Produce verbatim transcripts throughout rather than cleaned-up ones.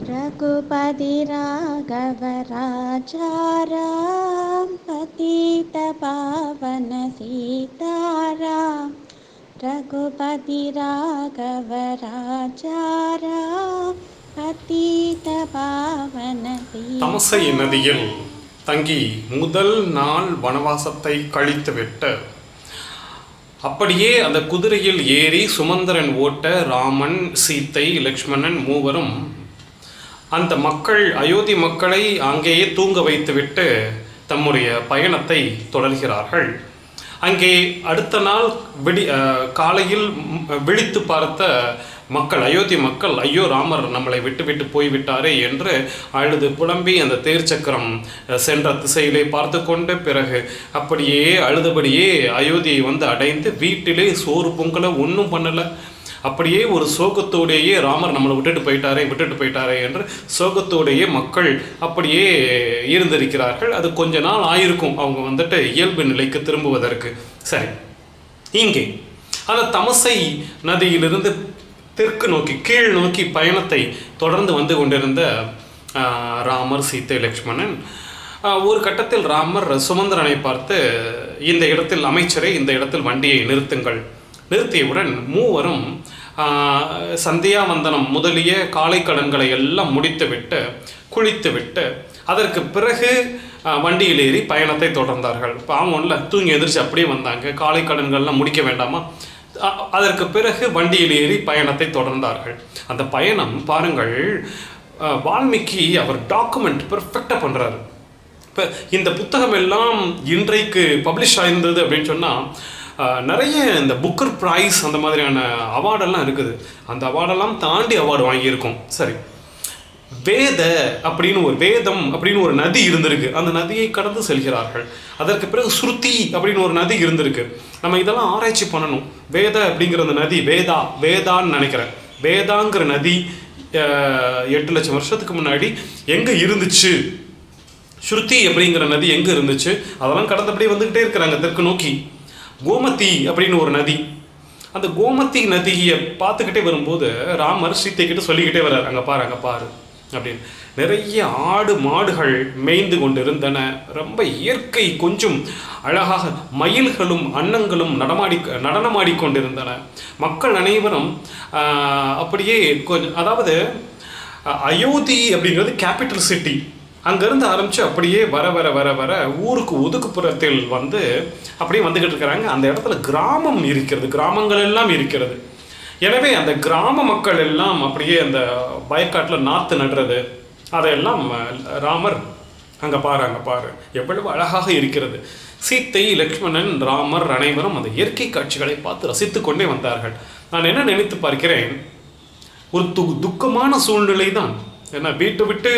रघुपति राघव राजा राम पतित पावन सीताराम। रघुपति राघव राजा राम पतित पावन सीताराम। தமசை நதியில் தங்கி முதல் நாள் வனவாசத்தை கழித்துவிட்டு அப்படியே அந்த குதிரையில் ஏறி சுமந்திரன் ஓட்ட ராமன், சீத்தை, லக்ஷ்மணன் மூவரும் அந்த மக்கள் அயோத்தி மக்களை அங்கேயே தூங்க வைத்துவிட்டு தம்முடைய பயணத்தை தொடர்கிறார்கள். அங்கே அடுத்த நாள் விடி காலையில் விழித்து பார்த்த மக்கள், அயோத்தி மக்கள், ஐயோ ராமர் நம்மளை விட்டு விட்டு போய்விட்டாரே என்று அழுது புலம்பி அந்த தேர் சக்கரம் சென்ற திசையிலே பார்த்து கொண்டு பிறகு அப்படியே அழுதபடியே அயோத்தியை வந்து அடைந்து வீட்டிலே சோறு பொங்கலை ஒன்றும் பண்ணலை. அப்படியே ஒரு சோகத்தோடையே ராமர் நம்மளை விட்டுட்டு போயிட்டாரே விட்டுட்டு போயிட்டாரே என்று சோகத்தோடையே மக்கள் அப்படியே இருந்திருக்கிறார்கள். அது கொஞ்ச நாள் ஆயிருக்கும் அவங்க வந்துட்டு இயல்பு நிலைக்கு திரும்புவதற்கு. சரி, இங்கே அந்த தமசை நதியிலிருந்து தெற்கு நோக்கி கீழ் நோக்கி பயணத்தை தொடர்ந்து வந்து கொண்டிருந்த ராமர், சீத்தை, லக்ஷ்மணன் ஒரு கட்டத்தில் ராமர் சுமந்திரனை பார்த்து, இந்த இடத்தில் அமைச்சரை இந்த இடத்தில் வண்டியை நிறுத்துங்கள். நிறுத்தியவுடன் மூவரும் சந்தியாவந்தனம் முதலிய காலை கடன்களை எல்லாம் முடித்துவிட்டு குளித்துவிட்டு அதற்கு பிறகு வண்டியில் ஏறி பயணத்தை தொடர்ந்தார்கள். பாவம் இல்லை, தூங்கி எதிர்த்து அப்படியே வந்தாங்க. காலை கடன்கள்லாம் முடிக்க வேண்டாமா? அதற்கு பிறகு வண்டியில் ஏறி பயணத்தை தொடர்ந்தார்கள். அந்த பயணம் பாருங்கள், வால்மீகி அவர் டாக்குமெண்ட் பெர்ஃபெக்டாக பண்ணுறாரு. இப்போ இந்த புத்தகம் எல்லாம் இன்றைக்கு பப்ளிஷ் ஆயிருந்தது அப்படின்னு சொன்னால் நிறைய இந்த புக்கர் ப்ரைஸ் அந்த மாதிரியான அவார்டெல்லாம் இருக்குது. அந்த அவார்டெல்லாம் தாண்டி அவார்டு வாங்கியிருக்கோம். சரி, வேத அப்படின்னு ஒரு வேதம் அப்படின்னு ஒரு நதி இருந்திருக்கு. அந்த நதியை கடந்து செல்கிறார்கள். அதற்கு பிறகு ஸ்ருதி அப்படின்னு ஒரு நதி இருந்திருக்கு. நம்ம இதெல்லாம் ஆராய்ச்சி பண்ணணும். வேத அப்படிங்கிற அந்த நதி வேதா வேதான்னு நினைக்கிறேன். வேதாங்கிற நதி எட்டு லட்சம் வருஷத்துக்கு முன்னாடி எங்கே இருந்துச்சு, ஸ்ருதி அப்படிங்கிற நதி எங்கே இருந்துச்சு, அதெல்லாம் கடந்தபடியே வந்துக்கிட்டே இருக்கிறாங்க தெற்கு நோக்கி. கோமதி அப்படின்னு ஒரு நதி, அந்த கோமதி நதியை பார்த்துக்கிட்டே வரும்போது ராமர் சீத்தை கிட்ட சொல்லிக்கிட்டே வர்றார், அங்கே பாரு அங்கே பாரு அப்படின்னு. நிறைய ஆடு மாடுகள் மேய்ந்து கொண்டிருந்தன. ரொம்ப இயற்கை கொஞ்சம் அழகாக மயில்களும் அன்னங்களும் நடமாடி நடனமாடிக்கொண்டிருந்தன. மக்கள் அனைவரும் அப்படியே கொஞ்சம், அதாவது அயோத்தி அப்படிங்கிறது கேபிட்டல் சிட்டி. அங்கேருந்து ஆரம்பித்து அப்படியே வர வர வர வர ஊருக்கு ஒதுக்குப்புறத்தில் வந்து அப்படியே வந்துக்கிட்டு இருக்கிறாங்க. அந்த இடத்துல கிராமம் இருக்கிறது, கிராமங்கள் எல்லாம் இருக்கிறது. எனவே அந்த கிராம மக்கள் எல்லாம் அப்படியே அந்த வயக்காட்டில் நாற்று நடுறது அதையெல்லாம் ராமர் அங்கே பாரு அங்கே பாரு எவ்வளவு அழகாக இருக்கிறது. சீத்தை, லக்ஷ்மணன், ராமர் அனைவரும் அந்த இயற்கை காட்சிகளை பார்த்து ரசித்து கொண்டே வந்தார்கள். நான் என்ன நினைத்து பார்க்கிறேன், ஒரு து துக்கமான சூழ்நிலை தான். ஏன்னா வீட்டை விட்டு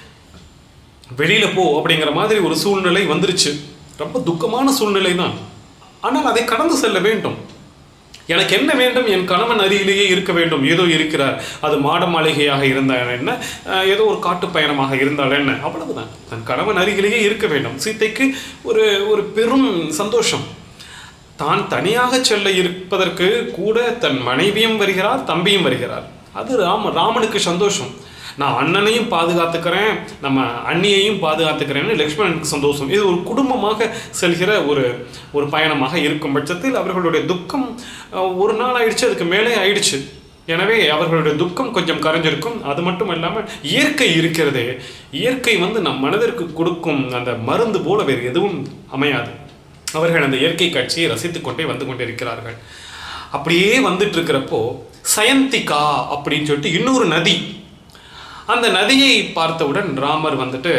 வெளியில் போ அப்படிங்கிற மாதிரி ஒரு சூழ்நிலை வந்துருச்சு. ரொம்ப துக்கமான சூழ்நிலை தான். ஆனால் அதை கடந்து செல்ல வேண்டும். எனக்கு என்ன வேண்டும், என் கணவன் அருகிலேயே இருக்க வேண்டும். ஏதோ இருக்கிறார், அது மாட மாளிகையாக இருந்தால் என்ன, ஏதோ ஒரு காட்டு பயணமாக இருந்தால் என்ன, அவ்வளவுதான். தன் கணவன் அருகிலேயே இருக்க வேண்டும். சீத்தைக்கு ஒரு ஒரு பெரும் சந்தோஷம். தான் தனியாக செல்ல இருப்பதற்கு கூட தன் மனைவியும் வருகிறார், தம்பியும் வருகிறார். அது ராம ராமனுக்கு சந்தோஷம். நான் அண்ணனையும் பாதுகாத்துக்கிறேன், நம்ம அண்ணியையும் பாதுகாத்துக்கிறேன்னு லக்ஷ்மணனுக்கு சந்தோஷம். இது ஒரு குடும்பமாக செல்கிற ஒரு ஒரு பயணமாக இருக்கும் பட்சத்தில் அவர்களுடைய துக்கம் ஒரு நாள் ஆயிடுச்சு, அதுக்கு மேலே ஆயிடுச்சு. எனவே அவர்களுடைய துக்கம் கொஞ்சம் கரைஞ்சிருக்கும். அது மட்டும் இல்லாமல் இயற்கை இருக்கிறதே, இயற்கை வந்து நம் மனதிற்கு கொடுக்கும் அந்த மருந்து போல வேறு எதுவும் அமையாது. அவர்கள் அந்த இயற்கை காட்சியை ரசித்து கொண்டே வந்து கொண்டே இருக்கிறார்கள். அப்படியே வந்துட்டு இருக்கிறப்போ சயந்திகா அப்படின்னு சொல்லிட்டு இன்னொரு நதி, அந்த நதியை பார்த்தவுடன் ராமர் வந்துட்டு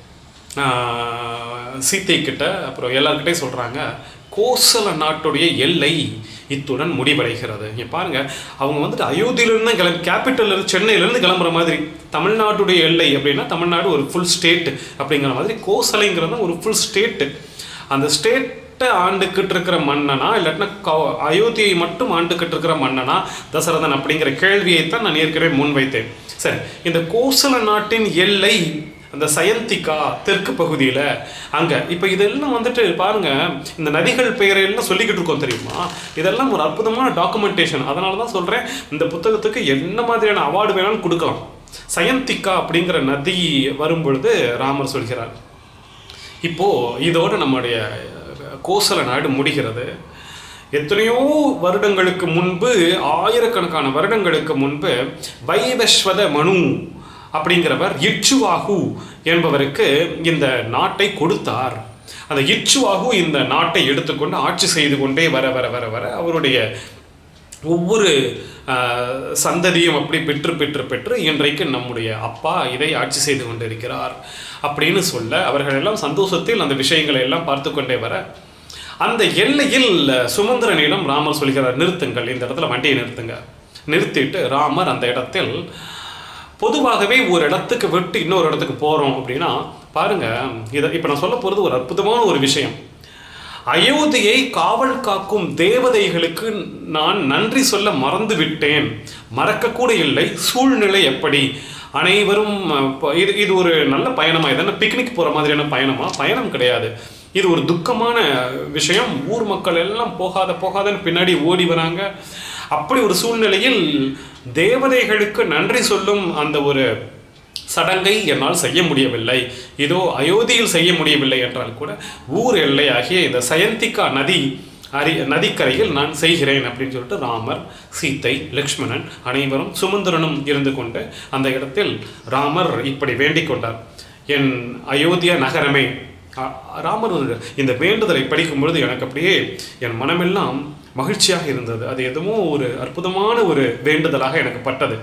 சீத்தை கிட்ட அப்புறம் எல்லார்கிட்டையும் சொல்கிறாங்க, கோசல நாட்டுடைய எல்லை இத்துடன் முடிவடைகிறது. இங்கே பாருங்கள், அவங்க வந்துட்டு அயோத்தியிலேருந்து கிளம்பி கேபிட்டல்லேருந்து சென்னையிலேருந்து கிளம்புற மாதிரி. தமிழ்நாட்டுடைய எல்லை அப்படின்னா தமிழ்நாடு ஒரு ஃபுல் ஸ்டேட்டு அப்படிங்கிற மாதிரி கோசலைங்கிறது ஒரு ஃபுல் ஸ்டேட்டு. அந்த ஸ்டேட்டை ஆண்டுக்கிட்டு இருக்கிற மன்னனா இல்லாட்டினா அயோத்தியை மட்டும் ஆண்டுக்கிட்டு இருக்கிற மன்னனா தசரதன் அப்படிங்கிற கேள்வியைத்தான் நான் ஏற்கனவே முன்வைத்தேன். சரி, இந்த கோசல நாட்டின் எல்லை அந்த சயந்திகா தெற்கு பகுதியில் அங்கே இப்போ இதெல்லாம் வந்துட்டு பாருங்கள், இந்த நதிகள் பெயரெல்லாம் சொல்லிக்கிட்டு இருக்கோம் தெரியுமா. இதெல்லாம் ஒரு அற்புதமான டாக்குமெண்டேஷன். அதனால தான் சொல்கிறேன், இந்த புத்தகத்துக்கு என்ன மாதிரியான அவார்டு வேணாலும் கொடுக்கலாம். சயந்திகா அப்படிங்கிற நதி வரும்பொழுது ராமர் சொல்கிறார், இப்போது இதோடு நம்முடைய கோசல நாடு முடிகிறது. எத்தனையோ வருடங்களுக்கு முன்பு, ஆயிரக்கணக்கான வருடங்களுக்கு முன்பு வைவஸ்வத மனு அப்படிங்கிறவர் இட்சுவாகு என்பவருக்கு இந்த நாட்டை கொடுத்தார். அந்த இட்சுவாகு இந்த நாட்டை எடுத்துக்கொண்டு ஆட்சி செய்து கொண்டே வர வர வர வர அவருடைய ஒவ்வொரு சந்ததியும் அப்படி பெற்று பெற்று பெற்று இன்றைக்கு நம்முடைய அப்பா இதை ஆட்சி செய்து கொண்டிருக்கிறார் அப்படின்னு சொல்ல, அவர்கள் எல்லாம் சந்தோஷத்தில் அந்த விஷயங்களை எல்லாம் பார்த்து கொண்டே வர, அந்த எல்லையில் சுமந்திரனிடம் ராமர் சொல்கிறார், நிறுத்துங்கள், இந்த இடத்துல வண்டியை நிறுத்துங்க. நிறுத்திட்டு ராமர் அந்த இடத்தில், பொதுவாகவே ஒரு இடத்துக்கு விட்டு இன்னொரு இடத்துக்கு போகிறோம் அப்படின்னா பாருங்க, இதை இப்போ நான் சொல்ல போகிறது ஒரு அற்புதமான ஒரு விஷயம். அயோத்தியை காவல் காக்கும் தேவதைகளுக்கு நான் நன்றி சொல்ல மறந்து விட்டேன். மறக்கக்கூட இல்லை. சூழ்நிலை எப்படி? அனைவரும் இது இது ஒரு நல்ல பயணமா? இதென்ன பிக்னிக் போகிற மாதிரியான பயணமா? பயணம் கிடையாது. இது ஒரு துக்கமான விஷயம். ஊர் மக்கள் எல்லாம் போகாத போகாதன்னு பின்னாடி ஓடி வராங்க. அப்படி ஒரு சூழ்நிலையில் தேவதைகளுக்கு நன்றி சொல்லும் அந்த ஒரு சடங்கை என்னால் செய்ய முடியவில்லை. இதோ அயோத்தியில் செய்ய முடியவில்லை என்றால் கூட ஊர் எல்லையாகிய இந்த சயந்திகா நதி அரி நதிக்கரையில் நான் செய்கிறேன் அப்படின்னு சொல்லிட்டு ராமர், சீத்தை, லக்ஷ்மணன் அனைவரும் சுமந்திரனும் இருந்து கொண்டு அந்த இடத்தில் ராமர் இப்படி வேண்டிக் கொண்டார், என் அயோத்தியா நகரமே. ராமர் இந்த வேண்டுதலை படிக்கும் பொழுது எனக்கு அப்படியே என் மனமெல்லாம் மகிழ்ச்சியாக இருந்தது. அது எதுவும் ஒரு அற்புதமான ஒரு வேண்டுதலாக எனக்கு பட்டது.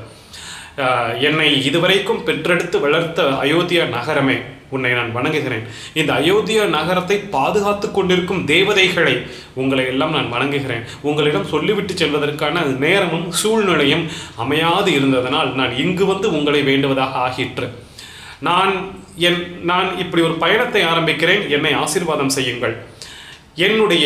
என்னை இதுவரைக்கும் பெற்றெடுத்து வளர்த்த அயோத்தியா நகரமே, உன்னை நான் வணங்குகிறேன். இந்த அயோத்தியா நகரத்தை பாதுகாத்து கொண்டிருக்கும் தேவதைகளை உங்களை எல்லாம் நான் வணங்குகிறேன். உங்களிடம் சொல்லிவிட்டு செல்வதற்கான நேரமும் சூழ்நிலையும் அமையாது இருந்ததனால் நான் இங்கு வந்து உங்களை வேண்டுவதாக ஆகிற்று. நான் என் நான் இப்படி ஒரு பயணத்தை ஆரம்பிக்கிறேன், என்னை ஆசீர்வாதம் செய்யுங்கள். என்னுடைய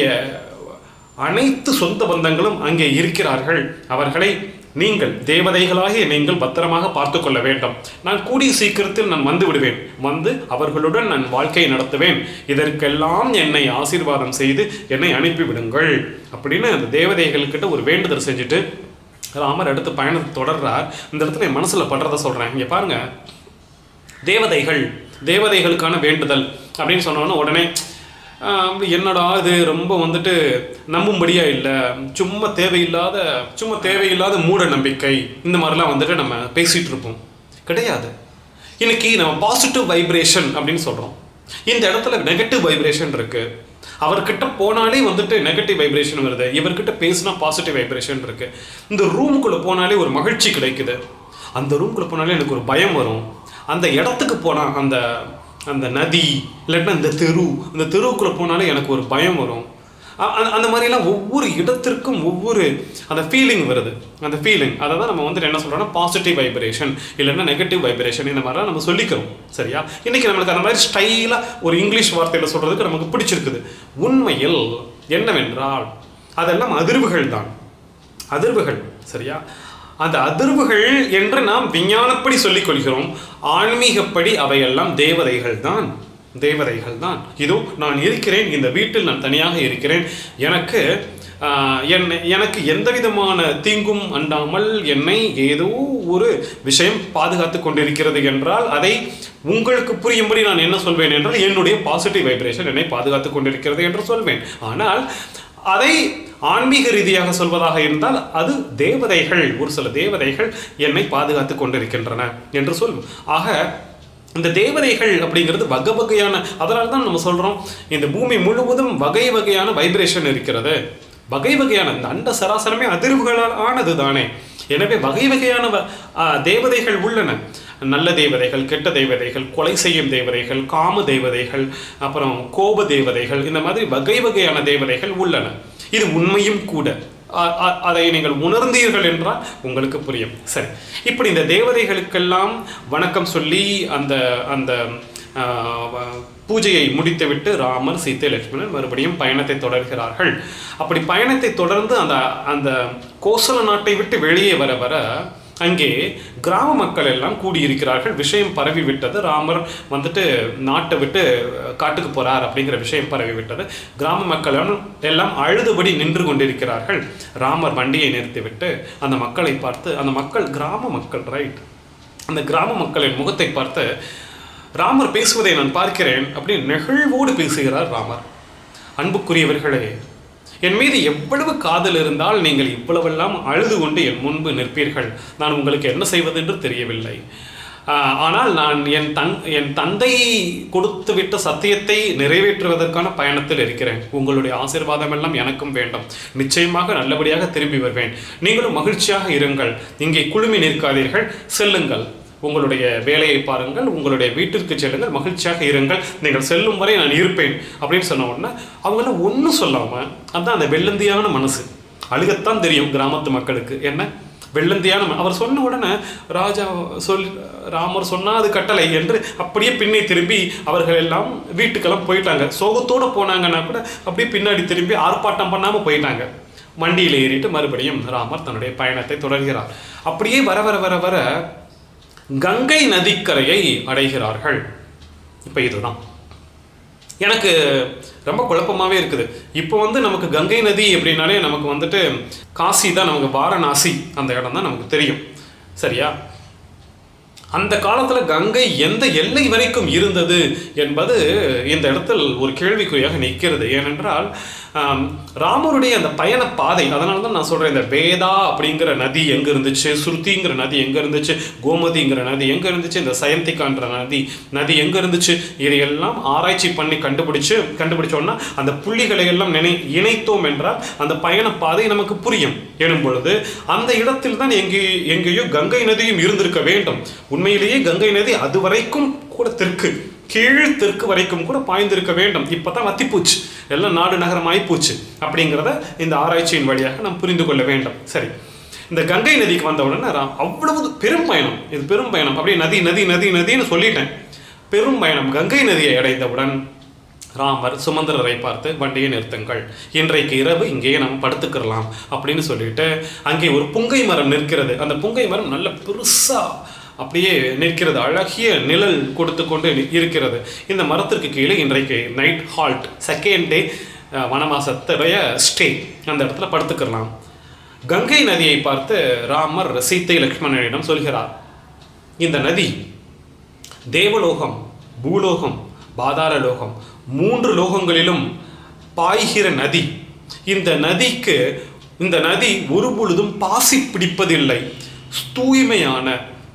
அனைத்து சொந்த பந்தங்களும் அங்கே இருக்கிறார்கள். அவர்களை நீங்கள் தேவதைகளாகிய நீங்கள் பத்திரமாக பார்த்து கொள்ள வேண்டும். நான் கூடிய சீக்கிரத்தில் நான் வந்து விடுவேன். வந்து அவர்களுடன் நான் வாழ்க்கையை நடத்துவேன். இதற்கெல்லாம் என்னை ஆசீர்வாதம் செய்து என்னை அனுப்பிவிடுங்கள் அப்படின்னு அந்த தேவதைகள்கிட்ட ஒரு வேண்டுதல் செஞ்சுட்டு ராமர் அடுத்து பயணத்தை தொடர்றார். இந்த இடத்துல என் மனசில் படுறதை சொல்கிறேன். இங்கே பாருங்க, தேவதைகள் தேவதைகளுக்கான வேண்டுதல் அப்படின்னு சொன்னோன்னா உடனே என்னடா இது ரொம்ப வந்துட்டு நம்பும்படியாக இல்லை, சும்மா தேவையில்லாத சும்மா தேவையில்லாத மூட நம்பிக்கை, இந்த மாதிரிலாம் வந்துட்டு நம்ம பேசிகிட்டு இருப்போம். கிடையாது. இன்னைக்கு நம்ம பாசிட்டிவ் வைப்ரேஷன் அப்படின்னு சொல்கிறோம். இந்த இடத்துல நெகட்டிவ் வைப்ரேஷன் இருக்குது. அவர்கிட்ட போனாலே வந்துட்டு நெகட்டிவ் வைப்ரேஷன் வருது, இவர்கிட்ட பேசினா பாசிட்டிவ் வைப்ரேஷன் இருக்குது. இந்த ரூமுக்குள்ளே போனாலே ஒரு மகிழ்ச்சி கிடைக்குது, அந்த ரூமுக்குள்ளே போனாலே எனக்கு ஒரு பயம் வரும். அந்த இடத்துக்கு போனால் அந்த அந்த நதி இல்லைன்னா இந்த தெரு இந்த தெருவுக்குள்ளே போனாலே எனக்கு ஒரு பயம் வரும். அந்த மாதிரிலாம் ஒவ்வொரு இடத்திற்கும் ஒவ்வொரு அந்த ஃபீலிங் வருது. அந்த ஃபீலிங் அதை தான் நம்ம வந்துட்டு என்ன சொல்கிறோம்னா பாசிட்டிவ் வைப்ரேஷன் இல்லைன்னா நெகட்டிவ் வைப்ரேஷன், இந்த மாதிரிலாம் நம்ம சொல்லிக்கிறோம். சரியா? இன்றைக்கி நம்மளுக்கு அந்த மாதிரி ஸ்டைலாக ஒரு இங்கிலீஷ் வார்த்தையில் சொல்கிறதுக்கு நமக்கு பிடிச்சிருக்குது. உண்மையில் என்னவென்றால் அதெல்லாம் அதிர்வுகள் தான், அதிர்வுகள். சரியா? அந்த அதிர்வுகள் என்று நாம் விஞ்ஞானப்படி சொல்லிக் கொள்கிறோம். ஆன்மீகப்படி அவையெல்லாம் தேவதைகள் தான், தேவதைகள் தான். இதோ நான் இருக்கிறேன், இந்த வீட்டில் நான் தனியாக இருக்கிறேன். எனக்கு என்னை எனக்கு எந்த விதமான தீங்கும் அண்டாமல் என்னை ஏதோ ஒரு விஷயம் பாதுகாத்து கொண்டிருக்கிறது என்றால் அதை உங்களுக்கு புரியும்படி நான் என்ன சொல்வேன் என்றால் என்னுடைய பாசிட்டிவ் வைப்ரேஷன் என்னை பாதுகாத்து கொண்டிருக்கிறது என்று சொல்வேன். ஆனால் அதை ஆன்மீக ரீதியாக சொல்வதாக இருந்தால் அது தேவதைகள், ஒரு சில தேவதைகள் என்னை பாதுகாத்து கொண்டிருக்கின்றன என்று சொல்லும். ஆக இந்த தேவதைகள் அப்படிங்கிறது வகை வகையான, அதனால தான் நம்ம சொல்கிறோம் இந்த பூமி முழுவதும் வகை வகையான வைப்ரேஷன் இருக்கிறது. வகை வகையான இந்த அண்ட சராசரமே அதிர்வுகளால் ஆனது தானே. எனவே வகை வகையான தேவதைகள் உள்ளன. நல்ல தேவதைகள், கெட்ட தேவதைகள், கொலை செய்யும் தேவதைகள், காம தேவதைகள், அப்புறம் கோப தேவதைகள், இந்த மாதிரி வகை வகையான தேவதைகள் உள்ளன. இது உண்மையும் கூட. அதை நீங்கள் உணர்ந்தீர்கள் என்றால் உங்களுக்கு புரியும். சரி, இப்படி இந்த தேவதைகளுக்கெல்லாம் வணக்கம் சொல்லி அந்த அந்த பூஜையை முடித்துவிட்டு ராமர், சீத்தை, லக்ஷ்மணன் மறுபடியும் பயணத்தை தொடர்கிறார்கள். அப்படி பயணத்தை தொடர்ந்து அந்த அந்த கோசல நாட்டை விட்டு வெளியே வர வர அங்கே கிராம மக்கள் எல்லாம் கூடியிருக்கிறார்கள். விஷயம் பரவி விட்டது. ராமர் வந்துட்டு நாட்டை விட்டு காட்டுக்கு போகிறார் அப்படிங்கிற விஷயம் பரவி விட்டது. கிராம மக்கள் எல்லாம் அழுதுபடி நின்று கொண்டிருக்கிறார்கள். ராமர் வண்டியை நிறுத்திவிட்டு அந்த மக்களை பார்த்து, அந்த மக்கள் கிராம மக்கள், ரைட், அந்த கிராம மக்களின் முகத்தை பார்த்து, ராமர் பேசுவதை நான் பார்க்கிறேன் அப்படின்னு நெகிழ்வோடு பேசுகிறார் ராமர். அன்புக்குரியவர்களே, என் மீது எவ்வளவு காதல் இருந்தால் நீங்கள் இவ்வளவெல்லாம் அழுது கொண்டு என் முன்பு நிற்பீர்கள்? நான் உங்களுக்கு என்ன செய்வது என்று தெரியவில்லை. ஆனால் நான் என் தன் என் தந்தை கொடுத்து விட்ட சத்தியத்தை நிறைவேற்றுவதற்கான பயணத்தில் இருக்கிறேன். உங்களுடைய ஆசீர்வாதம் எல்லாம் எனக்கும் வேண்டும். நிச்சயமாக நல்லபடியாக திரும்பி வருவேன். நீங்களும் மகிழ்ச்சியாக இருங்கள். இங்கே குழுமி நிற்காதீர்கள், செல்லுங்கள். உங்களுடைய வேலையை பாருங்கள், உங்களுடைய வீட்டிற்கு செல்லுங்கள், மகிழ்ச்சியாக இருங்கள். நீங்கள் செல்லும் வரை நான் இருப்பேன் அப்படின்னு சொன்ன உடனே அவங்களாம் ஒன்றும் சொல்லாமல், அதுதான் அந்த வெள்ளந்தியான மனசு. அழுகத்தான் தெரியும் கிராமத்து மக்களுக்கு. என்ன வெள்ளந்தியான அவர் சொன்ன உடனே ராஜா சொல் ராமர் சொன்னால் அது கட்டளை என்று அப்படியே பின்னே திரும்பி அவர்கள் எல்லாம் வீட்டுக்கெல்லாம் போயிட்டாங்க. சோகத்தோடு போனாங்கன்னா கூட அப்படியே பின்னாடி திரும்பி ஆர்ப்பாட்டம் பண்ணாமல் போயிட்டாங்க. வண்டியில் ஏறிட்டு மறுபடியும் ராமர் தன்னுடைய பயணத்தை தொடர்கிறார். அப்படியே வர வர வர வர கங்கை நதிக்கரையை அடைகிறார்கள். இப்போ இதுதான் எனக்கு ரொம்ப குழப்பமாகவே இருக்குது. இப்போ வந்து நமக்கு கங்கை நதி அப்படின்னாலே நமக்கு வந்துட்டு காசி தான், நமக்கு வாரணாசி அந்த இடம் தான் நமக்கு தெரியும், சரியா? அந்த காலத்தில் கங்கை எந்த எல்லை வரைக்கும் இருந்தது என்பது இந்த இடத்தில் ஒரு கேள்விக்குறியாக நிற்கிறது. ஏனென்றால் ராமருடைய அந்த பயண பாதை, அதனால தான் நான் சொல்கிறேன், இந்த வேதா அப்படிங்கிற நதி எங்கே இருந்துச்சு, ஸ்ருதிங்கிற நதி எங்கே இருந்துச்சு, கோமதிங்கிற நதி எங்கே இருந்துச்சு, இந்த சயந்திகான்ற நதி நதி எங்கே இருந்துச்சு, இதையெல்லாம் ஆராய்ச்சி பண்ணி கண்டுபிடிச்சு கண்டுபிடிச்சோன்னா அந்த புள்ளிகளை எல்லாம் நினை இணைத்தோம் என்றால் அந்த பயண பாதை நமக்கு புரியும். எனும் பொழுது அந்த இடத்தில் தான் எங்கே எங்கேயோ கங்கை நதியும் இருந்திருக்க வேண்டும். உண்மையிலேயே கங்கை நதி அது வரைக்கும் கூட தெற்கு, கீழ் தெற்கு வரைக்கும் கூட பாய்ந்திருக்க வேண்டும். இப்போ தான் வத்திப்பூச்சு, எல்லாம் நாடு நகரம் ஆயிப்போச்சு அப்படிங்கிறத இந்த ஆராய்ச்சியின் வழியாக நாம் புரிந்து கொள்ள வேண்டும். சரி, இந்த கங்கை நதிக்கு வந்த உடனே அவ்வளவு பெரும் பயணம், இது பெரும் பயணம். அப்படியே நதி நதி நதி நதின்னு சொல்லிட்டேன். பெரும் பயணம். கங்கை நதியை அடைந்தவுடன் ராமர் சுமந்திரரை பார்த்து, வண்டியை நிறுத்துங்கள், இன்றைக்கு இரவு இங்கேயே நம்ம படுத்துக்கிறலாம் அப்படின்னு சொல்லிட்டு அங்கே ஒரு புங்கை மரம் நிற்கிறது. அந்த புங்கை மரம் நல்ல பெருசா அப்படியே நிற்கிறது, அழகிய நிழல் கொடுத்து கொண்டு இருக்கிறது. இந்த மரத்திற்கு கீழே இன்றைக்கு நைட் ஹால்ட், செகண்ட் டே வனவாசத்துடைய ஸ்டே, அந்த இடத்துல படுத்துக்கலாம். கங்கை நதியை பார்த்து ராமர் சீத்தை லக்ஷ்மணனிடம் சொல்கிறார், இந்த நதி தேவலோகம், பூலோகம், பாதாள லோகம், மூன்று லோகங்களிலும் பாய்கிற நதி. இந்த நதிக்கு இந்த நதி ஒரு பொழுதும் பாசி பிடிப்பதில்லை. தூய்மையான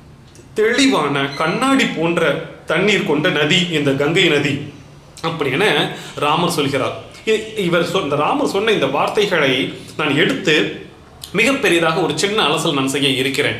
தெளிவான கண்ணாடி போன்ற தண்ணீர் கொண்ட நதி இந்த கங்கை நதி அப்படின்னு ராமர் சொல்கிறார். இவர் சொ இந்த ராமர் சொன்ன இந்த வார்த்தைகளை நான் எடுத்து மிகப்பெரியதாக ஒரு சின்ன அலசல் நான் செய்ய இருக்கிறேன்.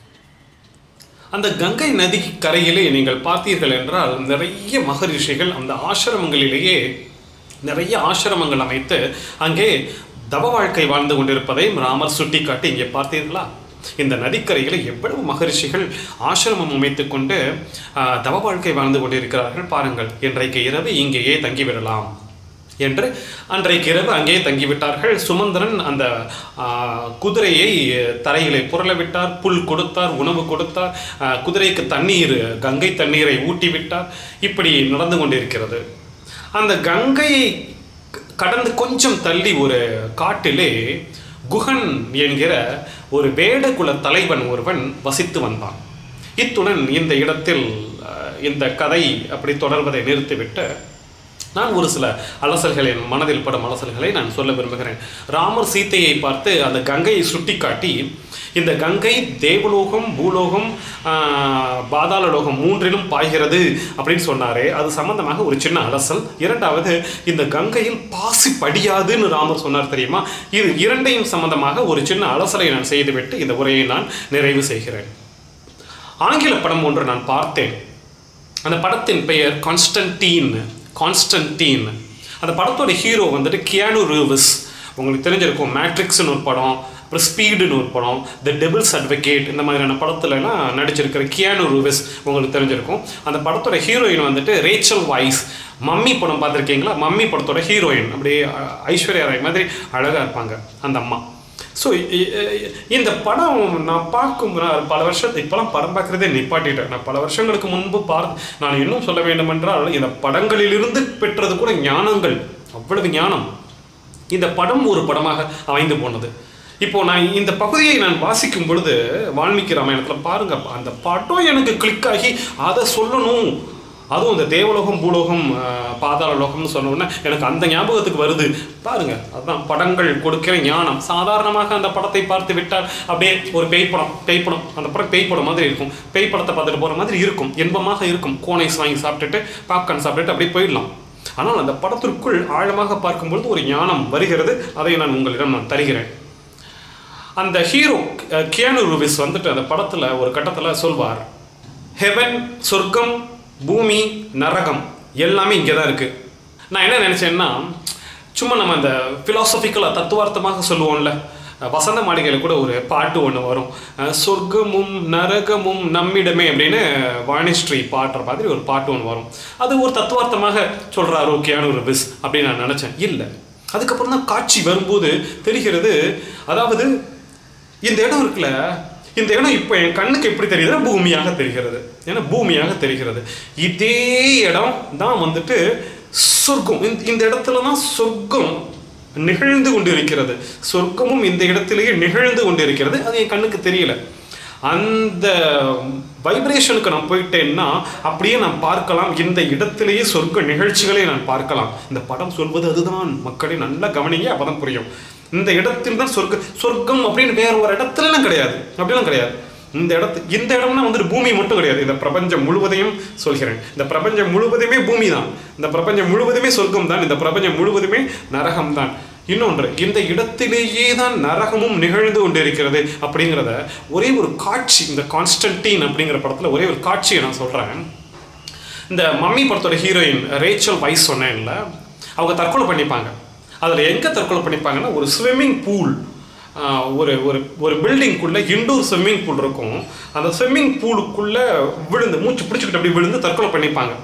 அந்த கங்கை நதி கரையிலே நீங்கள் பார்த்தீர்கள் என்றால் நிறைய மகரிஷிகள் அந்த ஆசிரமங்களிலேயே நிறைய ஆசிரமங்கள் அமைத்து அங்கே தவ வாழ்க்கை வாழ்ந்து கொண்டிருப்பதை ராமர் சுட்டி காட்டி இங்கே பார்த்தீர்களா? இந்த நதிக்கரையில் எவ்வளவு மகரிஷிகள் ஆசிரமம் அமைத்து கொண்டு தவ வாழ்க்கை வாழ்ந்து கொண்டிருக்கிறார்கள் பாருங்கள். இன்றைக்கு இரவு இங்கேயே தங்கிவிடலாம் என்று அன்றைக்கு இரவு அங்கேயே தங்கிவிட்டார்கள். சுமந்திரன் அந்த குதிரையை தரையிலே புரளவிட்டார், புல் கொடுத்தார், உணவு கொடுத்தார், குதிரைக்கு தண்ணீர், கங்கை தண்ணீரை ஊட்டி விட்டார். இப்படி நடந்து கொண்டிருக்கிறது. அந்த கங்கையை கடந்து கொஞ்சம் தள்ளி ஒரு காட்டிலே குகன் என்கிற ஒரு வேடகுல தலைவன் ஒருவன் வசித்து வந்தான். இத்துடன் இந்த இடத்தில் இந்த கதை அப்படி தொடர்வதை நிறுத்திவிட்டு நான் ஒரு சில அலசல்களின் மனதில் படும் அலசல்களை நான் சொல்ல விரும்புகிறேன். ராமர் சீத்தையை பார்த்து அந்த கங்கையை சுட்டி காட்டி, இந்த கங்கை தேவலோகம், பூலோகம், பாதாள லோகம் மூன்றிலும் பாய்கிறது அப்படின்னு சொன்னாரே, அது சம்பந்தமாக ஒரு சின்ன அலசல். இரண்டாவது, இந்த கங்கையில் பாசி படியாதுன்னு ராமர் சொன்னார் தெரியுமா? இது இரண்டையும் சம்பந்தமாக ஒரு சின்ன அலசலை நான் செய்துவிட்டு இந்த உரையை நான் நிறைவு செய்கிறேன். ஆங்கில படம் ஒன்று நான் பார்த்தேன். அந்த படத்தின் பெயர் கான்ஸ்டன்டீன். கான்ஸ்டன்டீன் அந்த படத்தோட ஹீரோ வந்துட்டு கியானு ரீவ்ஸ். உங்களுக்கு தெரிஞ்சிருக்கும், மேட்ரிக்ஸ்னு ஒரு படம், அப்புறம் ஸ்பீடுன்னு ஒரு படம், த டெபிள்ஸ் அட்வொகேட், இந்த மாதிரியான படத்துலலாம் நடிச்சிருக்கிற கியானு ரீவ்ஸ் உங்களுக்கு தெரிஞ்சிருக்கும். அந்த படத்தோட ஹீரோயின் வந்துட்டு ரேச்சல் வைஸ். மம்மி படம் பார்த்துருக்கீங்களா? மம்மி படத்தோட ஹீரோயின் அப்படியே ஐஸ்வர்யா ராய் மாதிரி அழகாக இருப்பாங்க அந்த அம்மா. ஸோ இந்த படம் நான் பார்க்கும் பல வருஷத்து இப்போலாம் படம் பார்க்குறதே நிப்பாட்டிட்டேன். நான் பல வருஷங்களுக்கு முன்பு பார்த்து, நான் இன்னும் சொல்ல வேண்டுமென்றால் இந்த படங்களிலிருந்து பெற்றது கூட ஞானங்கள், அவ்வளவு ஞானம். இந்த படம் ஒரு படமாக அமைந்து போனது. இப்போ நான் இந்த பகுதியை நான் வாசிக்கும் பொழுது வால்மீகி ராமாயணத்தில் பாருங்க, அந்த படம் எனக்கு கிளிக் ஆகி அதை சொல்லணும், அதுவும் இந்த தேவலோகம் பூலோகம் பாதாள லோகம்னு சொன்ன உடனே எனக்கு அந்த ஞாபகத்துக்கு வருது பாருங்க. அதுதான் படங்கள் கொடுக்கிற ஞானம். சாதாரணமாக அந்த படத்தை பார்த்து விட்டால் அப்படியே ஒரு பேய் படம் பேய் படம் அந்த படம் பேய் படம் மாதிரி இருக்கும், பேய் படத்தை பார்த்துட்டு போகிற மாதிரி இருக்கும், இன்பமாக இருக்கும். கோனைஸ் வாங்கி சாப்பிட்டுட்டு பாப்கார்ன் சாப்பிட்டுட்டு அப்படியே போயிடலாம். ஆனால் அந்த படத்திற்குள் ஆழமாக பார்க்கும்பொழுது ஒரு ஞானம் வருகிறது. அதை நான் உங்களிடம் நான் தருகிறேன். அந்த ஹீரோ கியானு ரீவ்ஸ் வந்துட்டு அந்த படத்தில் ஒரு கட்டத்தில் சொல்வார், ஹெவன் சொர்க்கம் பூமி நரகம் எல்லாமே இங்கே தான் இருக்குது. நான் என்ன நினச்சேன்னா, சும்மா நம்ம அந்த ஃபிலாசபிக்கலாக தத்துவார்த்தமாக சொல்லுவோம்ல, வசந்த மாளிகையில் கூட ஒரு பாட்டு ஒன்று வரும், சொர்க்கமும் நரகமும் நம்மிடமே அப்படின்னு வாணிஸ்ரீ பாடுற மாதிரி ஒரு பாட்டு ஒன்று வரும். அது ஒரு தத்துவார்த்தமாக சொல்கிறாரோ கியானு ரீவ்ஸ் அப்படின்னு நான் நினச்சேன். இல்லை, அதுக்கப்புறம் தான் காட்சி வரும்போது தெரிகிறது. அதாவது இந்த இடம் இருக்குல்ல, இந்த இடம் இப்போ என் கண்ணுக்கு எப்படி தெரியுதுன்னா பூமியாக தெரிகிறது. ஏன்னா பூமியாக தெரிகிறது. இதே இடம் தான் வந்துட்டு சொர்க்கம். இந்த இடத்துல தான் சொர்க்கம் நிகழ்ந்து கொண்டு இருக்கிறது. சொர்க்கமும் இந்த இடத்திலேயே நிகழ்ந்து கொண்டு இருக்கிறது. அது என் கண்ணுக்கு தெரியல. அந்த வைப்ரேஷனுக்கு நான் போயிட்டேன்னா அப்படியே நான் பார்க்கலாம், இந்த இடத்திலேயே சொர்க்க நிகழ்ச்சிகளை நான் பார்க்கலாம். இந்த படம் சொல்வது அதுதான். மக்களை நல்லா கவனிங்க, அப்பதான் புரியும். இந்த இடத்தில் தான் சொர்க்க சொர்க்கம் அப்படின்னு வேற ஒரு இடத்துலலாம் கிடையாது, அப்படிலாம் கிடையாது. இந்த இடத்து இந்த இடம்னா வந்துட்டு பூமி மட்டும் கிடையாது, இந்த பிரபஞ்சம் முழுவதையும் சொல்கிறேன். இந்த பிரபஞ்சம் முழுவதுமே பூமி தான், இந்த பிரபஞ்சம் முழுவதுமே சொர்க்கம் தான், இந்த பிரபஞ்சம் முழுவதுமே நரகம் தான். இன்னொன்று, இந்த இடத்திலேயே தான் நரகமும் நிகழ்ந்து கொண்டிருக்கிறது அப்படிங்கிறத ஒரே ஒரு காட்சி, இந்த கான்ஸ்டன்டீன் அப்படிங்கிற படத்தில் ஒரே ஒரு காட்சியை நான் சொல்கிறேன். இந்த மம்மி படத்தோட ஹீரோயின் ரேச்சல் வைஸ் சொன்னேன்ல, அவங்க தற்கொலை பண்ணிப்பாங்க. அதில் எங்கே தற்கொலை பண்ணிப்பாங்கன்னா, ஒரு ஸ்விம்மிங் பூல், ஒரு ஒரு ஒரு பில்டிங்குள்ளே இண்டோர் ஸ்விம்மிங் பூல் இருக்கும். அந்த ஸ்விம்மிங் பூலுக்குள்ளே விழுந்து மூச்சு பிடிச்சிக்கிட்டு அப்படி விழுந்து தற்கொலை பண்ணிப்பாங்க.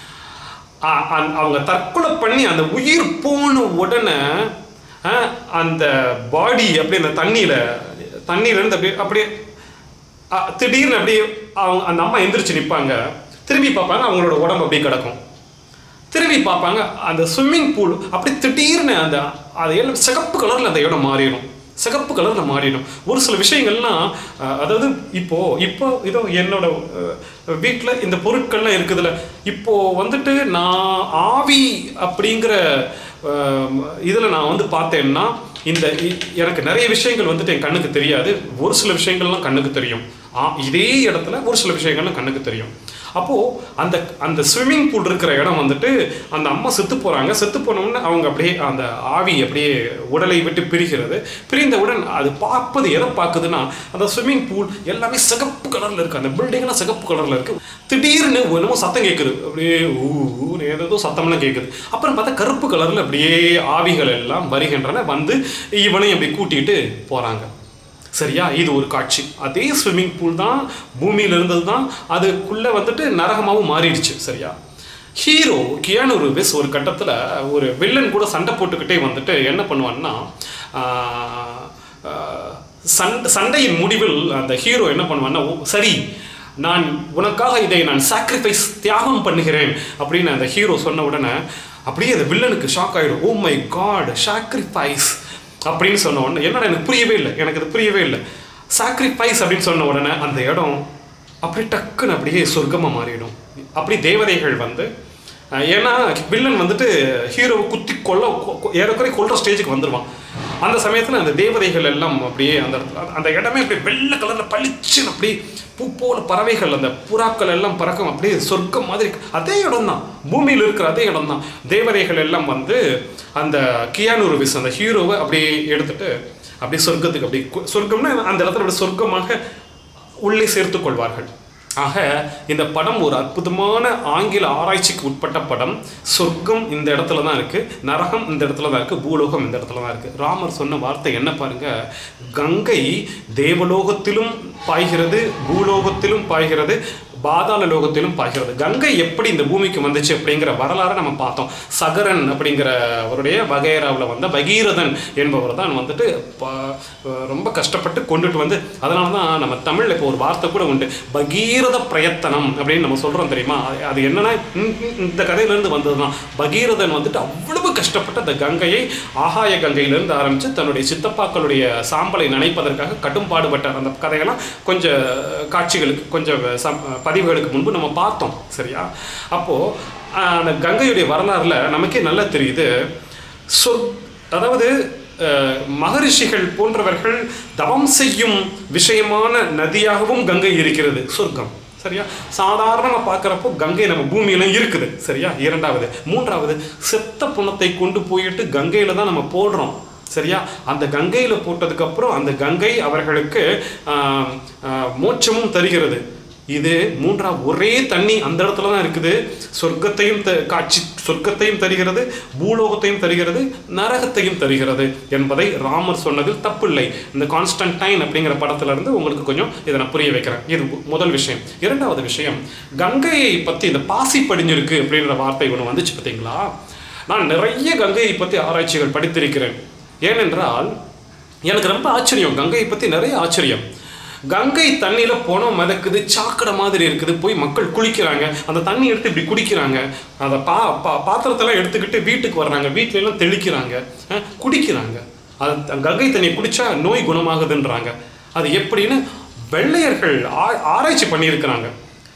அவங்க தற்கொலை பண்ணி அந்த உயிர் போன உடனே அந்த பாடி அப்படியே அந்த தண்ணியில் தண்ணியிலேருந்து அப்படியே அப்படியே திடீர்னு அப்படியே அவங்க அந்த அம்மா எந்திரிச்சு நிற்பாங்க. திரும்பி பார்ப்பாங்க, அவங்களோட உடம்பு அப்படியே கிடக்கும். திரும்பி பார்ப்பாங்க, அந்த ஸ்விம்மிங் பூல் அப்படி திடீர்னு அந்த அது எல்லாம் சிகப்பு கலரில் அந்த இடம் மாறிடும், சிகப்பு கலரில் மாறிடும். ஒரு சில விஷயங்கள்லாம், அதாவது இப்போ இப்போ இதோ என்னோட வீட்டில் இந்த பொருட்கள்லாம் இருக்குதுல்ல, இப்போது வந்துட்டு நான் ஆவி அப்படிங்கிற இதில் நான் வந்து பார்த்தேன்னா, இந்த எனக்கு நிறைய விஷயங்கள் வந்துட்டு என் கண்ணுக்கு தெரியாது, ஒரு சில விஷயங்கள்லாம் கண்ணுக்கு தெரியும். இதே இடத்துல ஒரு சில விஷயங்கள்லாம் கண்ணுக்கு தெரியும். அப்போது அந்த அந்த ஸ்விம்மிங் பூல் இருக்கிற இடம் வந்துட்டு அந்த அம்மா செத்து போகிறாங்க. செத்து போனவுடனே அவங்க அப்படியே அந்த ஆவி அப்படியே உடலை விட்டு பிரிகிறது. பிரிந்தவுடன் அது பார்ப்பது எதை பார்க்குதுன்னா, அந்த ஸ்விம்மிங் பூல் எல்லாமே சிகப்பு கலரில் இருக்குது, அந்த பில்டிங்லாம் சிகப்பு கலரில் இருக்குது. திடீர்னு என்னமோ சத்தம் கேட்குது, அப்படியே ஊ ஏதோ சத்தம்லாம் கேட்குது. அப்புறம் பார்த்தா கருப்பு கலரில் அப்படியே ஆவிகள் எல்லாம் வருகின்றன, வந்து இவனையும் அப்படி கூட்டிகிட்டு போகிறாங்க. சரியா? இது ஒரு காட்சி. அதே ஸ்விம்மிங் பூல் தான் பூமியில் இருந்தது தான், அதுக்குள்ளே வந்துட்டு நரகமாகவும் மாறிடுச்சு. சரியா? ஹீரோ கியானு ரீவ்ஸ் ஒரு கட்டத்தில் ஒரு வில்லன் கூட சண்டை போட்டுக்கிட்டே வந்துட்டு என்ன பண்ணுவான்னா, சண்டை சண்டையின் முடிவில் அந்த ஹீரோ என்ன பண்ணுவான்னா, சரி நான் உனக்காக இதை நான் சாக்ரிஃபைஸ் தியாகம் பண்ணுகிறேன் அப்படின்னு அந்த ஹீரோ சொன்ன உடனே அப்படியே அந்த வில்லனுக்கு ஷாக் ஆகிடும். ஓ மை காட், சாக்ரிஃபைஸ் அப்படின்னு சொன்ன உடனே என்னடா எனக்கு புரியவே இல்லை, எனக்கு அது புரியவே இல்லை. சாக்ரிஃபைஸ் அப்படின்னு சொன்ன உடனே அந்த இடம் அப்படியே டக்குன்னு அப்படியே சொர்க்கமாக மாறிடும். அப்படி தேவதைகள் வந்து, ஏன்னா வில்லன் வந்துட்டு ஹீரோவை குத்தி கொல்ல ஏறக்குறை கொல்ற ஸ்டேஜுக்கு வந்துடுவான். அந்த சமயத்தில் அந்த தேவதைகள் எல்லாம் அப்படியே அந்த இடத்துல அந்த இடமே அப்படியே வெள்ளை கலரில் பளிச்சுன்னு அப்படி பூ போல பறவைகள், அந்த புறாக்கள் எல்லாம் பறக்கும், அப்படியே சொர்க்கம் மாதிரி. அதே இடம் தான், பூமியில் இருக்கிற அதே இடம் தான். தேவதைகள் எல்லாம் வந்து அந்த கியானு ரீவ்ஸ் அந்த ஹீரோவை அப்படியே எடுத்துட்டு அப்படியே சொர்க்கத்துக்கு அப்படி சொர்க்கம்னா அந்த இடத்துல அப்படி சொர்க்கமாக உள்ளே சேர்த்து கொள்வார்கள். ஆக இந்த படம் ஒரு அற்புதமான ஆங்கில ஆராய்ச்சிக்கு உட்பட்ட படம். சொர்க்கம் இந்த இடத்துல தான் இருக்குது, நரகம் இந்த இடத்துல தான் இருக்குது, பூலோகம் இந்த இடத்துல தான் இருக்குது. ராமர் சொன்ன வார்த்தை என்ன பாருங்க, கங்கை தேவலோகத்திலும் பாய்கிறது, பூலோகத்திலும் பாய்கிறது, பாதாள லோகத்திலும் பாய்கிறது. கங்கை எப்படி இந்த பூமிக்கு வந்துச்சு அப்படிங்கிற வரலாறை நம்ம பார்த்தோம். சகரன் அப்படிங்கிறவருடைய வகைராவில் வந்த பகீரதன் என்பவர் தான் வந்துட்டு ரொம்ப கஷ்டப்பட்டு கொண்டுட்டு வந்து, அதனால தான் நம்ம தமிழில் இப்போ ஒரு வார்த்தை கூட உண்டு, பகீரத பிரயத்தனம் அப்படின்னு நம்ம சொல்கிறோம் தெரியுமா? அது என்னன்னா இந்த கதையிலேருந்து வந்தது தான். பகீரதன் வந்துட்டு அவ்வளவு கஷ்டப்பட்டு அந்த கங்கையை ஆகாய கங்கையிலிருந்து ஆரம்பித்து தன்னுடைய சித்தப்பாக்களுடைய சாம்பலை நனைப்பதற்காக கடும் பாடுபட்டார். அந்த கதையெல்லாம் கொஞ்சம் காட்சிகளுக்கு கொஞ்சம் சம் பதிவுகளுக்கு முன்பு நம்ம பார்த்தோம். சரியா? அப்போது அந்த கங்கையுடைய வரலாறுல நமக்கே நல்லா தெரியுது. சொ அதாவது மகரிஷிகள் போன்றவர்கள் தவம் செய்யும் விஷயமான நதியாகவும் கங்கை இருக்கிறது, சொர்க்கம். சரியா? சாதாரணமாக பார்க்குறப்போ கங்கை நம்ம பூமியில இருக்குது. சரியா? இரண்டாவது. மூன்றாவது, செத்த புணத்தை கொண்டு போயிட்டு கங்கையில தான் நம்ம போடுறோம். சரியா? அந்த கங்கையில் போட்டதுக்கப்புறம் அந்த கங்கை அவர்களுக்கு மோட்சமும் தருகிறது. இது மூன்றாவது. ஒரே தண்ணி அந்த இடத்துல தான் இருக்குது. சொர்க்கத்தையும் த காட்சி சொர்க்கத்தையும் தருகிறது, பூலோகத்தையும் தருகிறது, நரகத்தையும் தருகிறது என்பதை ராமர் சொன்னதில் தப்பில்லை. இந்த கான்ஸ்டன்டைன் அப்படிங்கிற படத்துல இருந்து உங்களுக்கு கொஞ்சம் இதை நான் புரிய வைக்கிறேன். இது முதல் விஷயம். இரண்டாவது விஷயம், கங்கையை பற்றி இந்த பாசி படிஞ்சிருக்கு அப்படின்ற வார்த்தை ஒன்று வந்துச்சு பார்த்தீங்களா? நான் நிறைய கங்கையை பற்றி ஆராய்ச்சிகள் படித்திருக்கிறேன். ஏனென்றால் எனக்கு ரொம்ப ஆச்சரியம், கங்கையை பற்றி நிறைய ஆச்சரியம். கங்கை தண்ணியில் போனோம் மிதக்குது, சாக்கடை மாதிரி இருக்குது, போய் மக்கள் குளிக்கிறாங்க, அந்த தண்ணி எடுத்து இப்படி குடிக்கிறாங்க, அந்த பா பா பாத்திரத்தெல்லாம் எடுத்துக்கிட்டு வீட்டுக்கு வர்றாங்க, வீட்டிலலாம் தெளிக்கிறாங்க, குடிக்கிறாங்க. அது கங்கை தண்ணியை குடித்தா நோய் குணமாகுதுன்றாங்க. அது எப்படின்னு வெள்ளையர்கள் ஆ ஆராய்ச்சி பண்ணியிருக்கிறாங்க.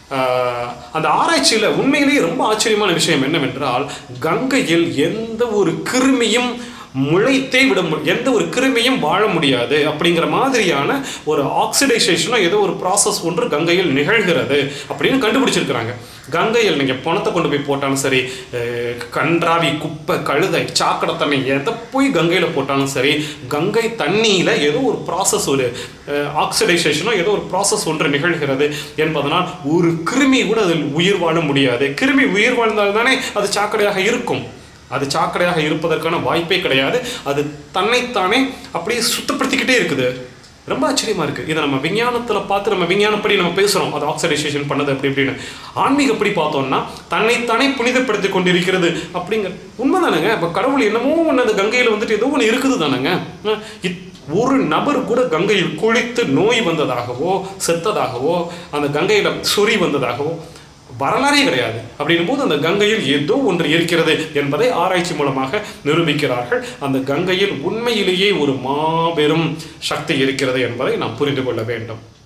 அந்த ஆராய்ச்சியில் உண்மையிலேயே ரொம்ப ஆச்சரியமான விஷயம் என்னவென்றால், கங்கையில் எந்த ஒரு கிருமியும் முளைத்தே விட எந்த ஒரு கிருமியும் வாழ முடியாது அப்படிங்கிற மாதிரியான ஒரு ஆக்சிடைசேஷனோ ஏதோ ஒரு ப்ராசஸ் ஒன்று கங்கையில் நிகழ்கிறது அப்படின்னு கண்டுபிடிச்சிருக்கிறாங்க. கங்கையில் நீங்கள் பணத்தை கொண்டு போய் போட்டாலும் சரி, கன்றாவி குப்பை கழுதை சாக்கடை தண்ணி எதை போய் கங்கையில் போட்டாலும் சரி, கங்கை தண்ணியில் ஏதோ ஒரு ப்ராசஸ், ஒரு ஆக்சிடைசேஷனோ ஏதோ ஒரு ப்ராசஸ் ஒன்று நிகழ்கிறது என்பதனால் ஒரு கிருமி கூட அதில் உயிர் வாழ முடியாது. கிருமி உயிர் வாழ்ந்தால்தானே அது சாக்கடையாக இருக்கும். அது சாக்கடையாக இருப்பதற்கான வாய்ப்பே கிடையாது. அது தன்னைத்தானே அப்படியே சுத்தப்படுத்திக்கிட்டே இருக்குது. ரொம்ப ஆச்சரியமாக இருக்குது. இதை நம்ம விஞ்ஞானத்தில் பார்த்து நம்ம விஞ்ஞானப்படி நம்ம பேசுகிறோம், அது ஆக்சிடைசேஷன் பண்ணது அப்படி இப்படின்னு. ஆன்மீகப்படி பார்த்தோம்னா தன்னைத்தானே புனிதப்படுத்தி கொண்டிருக்கிறது அப்படிங்கிற உண்மை தானேங்க. இப்போ கடவுள் என்னமோ ஒன்று அந்த கங்கையில் வந்துட்டு ஏதோ ஒன்று இருக்குது தானேங்க. ஒரு நபர் கூட கங்கையில் குளித்து நோய் வந்ததாகவோ செத்ததாகவோ அந்த கங்கையில் சொறி வந்ததாகவோ வரலாறே கிடையாது. அப்படின்னும் போது அந்த கங்கையில் ஏதோ ஒன்று இருக்கிறது என்பதை ஆராய்ச்சி மூலமாக நிரூபிக்கிறார்கள். அந்த கங்கையில் உண்மையிலேயே ஒரு மாபெரும் சக்தி இருக்கிறது என்பதை நாம் புரிந்து கொள்ள வேண்டும்.